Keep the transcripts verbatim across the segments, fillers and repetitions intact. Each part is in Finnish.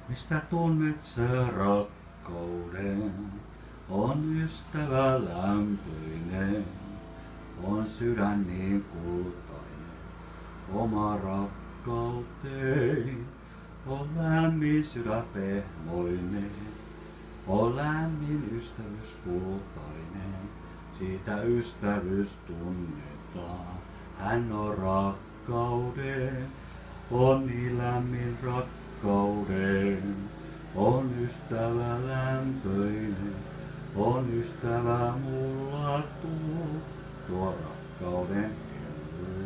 Mistä tunnet sä rakkauden? On ystävä lämpöinen, on sydän niin kultainen. Oma rakkauteni on lämmin sydän pehmoinen, on lämmin ystävyys kultainen. Siitä ystävyys tunnetaan, hän on rakkauden, on niin lämmin rakkauden. On ystävä lämpöinen, on ystävä mulla tuo, tuo rakkauden helly.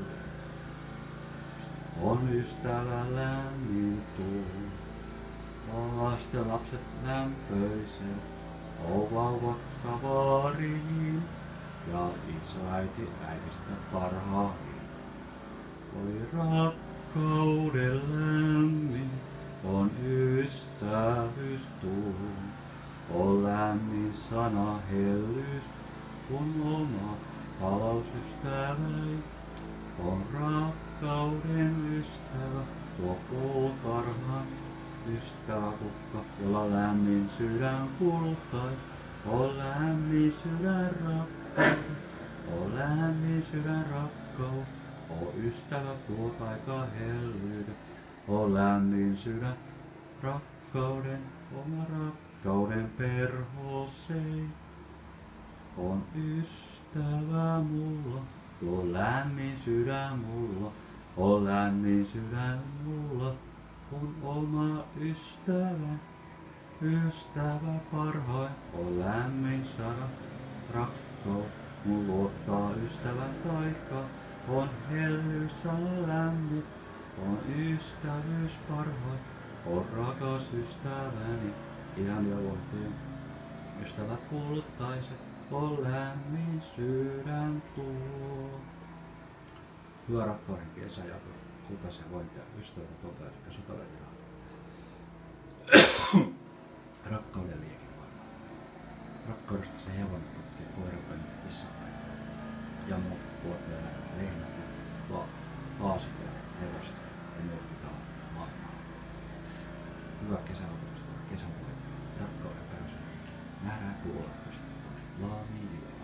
On ystävä lämmin tuo, on lasten lapset lämpöiset, on vauvat kavariin ja iso äiti äidistä parhain. Oi rakkauden lämmin, on ystävyys tuo, on lämmin sana hellys, kun oma talousystäväi on rakkauden ystävä, tuo puutarhan ystävä kukka, jolla lämmin sydän kultai, on lämmin sydän rakkaus, on lämmin sydän rakkaus, on ystävä tuo taika hellyyden. On lämmin sydän rakkauden, oma rakkauden perhosei. On ystävä mulla, tuo lämmin sydän mulla. On lämmin sydän mulla, kun oma ystävä, ystävä parhain. On lämmin sana rakkaus, mun luottaa ystävän taika. On hellyys sana lämmin. On ystävyys parhain, on rakas ystäväni, ihan ja luonteen. Ystävät kultaiset, on lämmin sydän tuo. Hyvä rakkauden kesä ja kuka se vointia, ystävät toverit ja sotaveteraanit. Rakkauden liekevoima. Rakkaudesta se hevonen tutkii koirapäin ja kissapäin. Ja muut tuotteeläimet, lehmät ja laasit ja hevosta ja muokitaan maailmaa. Hyvää kesälotusta, kesälotusta, rakkauden peräisen. Nähdään kuulla, pystytään. Laami